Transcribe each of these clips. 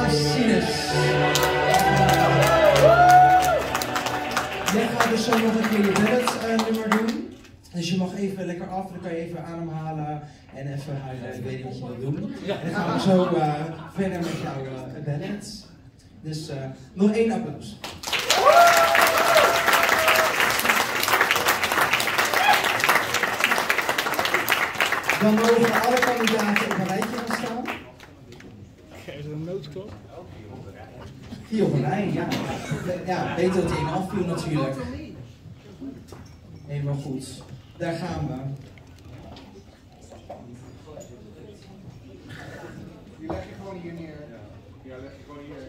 Sinus. Jij gaat dus zo nog een keer je ballad nummer doen. Dus je mag even lekker af, dan kan je even ademhalen en even huilen. Ik weet niet wat je wilt doen. En dan gaan we zo verder met jouw ballad. Dus nog 1 applaus. Dan mogen alle kandidaten op een rijtje gaan staan. Is er een noodklop? 4 op een rij, ja. Ja, beter dat hij in afviel natuurlijk. Helemaal goed. Daar gaan we. Die leg je gewoon hier neer. Ja, leg je gewoon hier.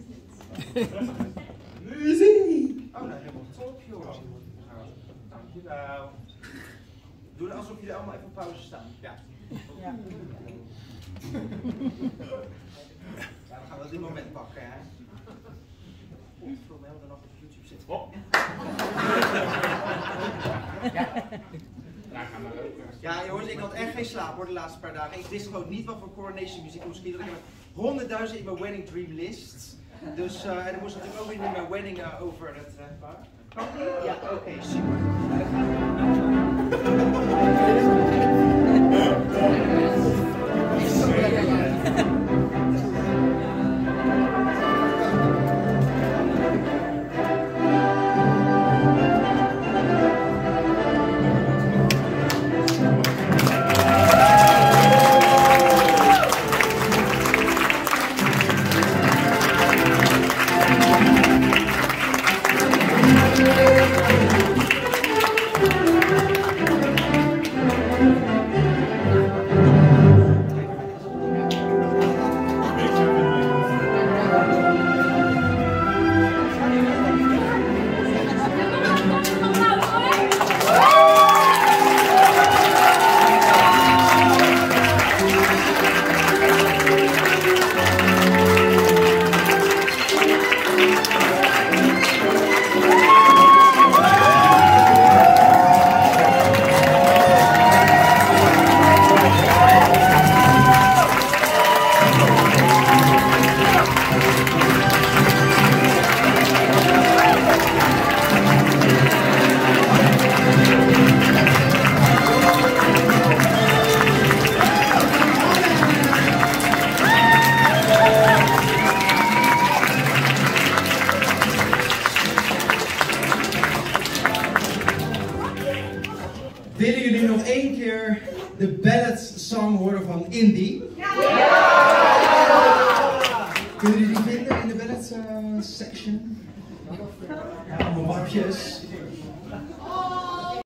Muziek! Oh, nou helemaal top, joh. Dankjewel. Doe het alsof jullie allemaal even op pauze staan. Ja. Ja, dan gaan we dit moment pakken, hè. Hoeveel melden nog op YouTube zitten. Oh. Ja, jongens, ik had echt geen slaap hoor de laatste paar dagen. Ik wist gewoon niet wat voor Coronation muziek moest kiezen. Ik heb 100.000 in mijn wedding dream list. Dus, en dan moest natuurlijk ook weer in mijn wedding over het treffen. Kan die? Ja, oké, super. Willen jullie nog 1 keer de ballad song horen van Indy? Ja! Kunnen jullie die vinden in de ballad section? Ja, allemaal wapjes.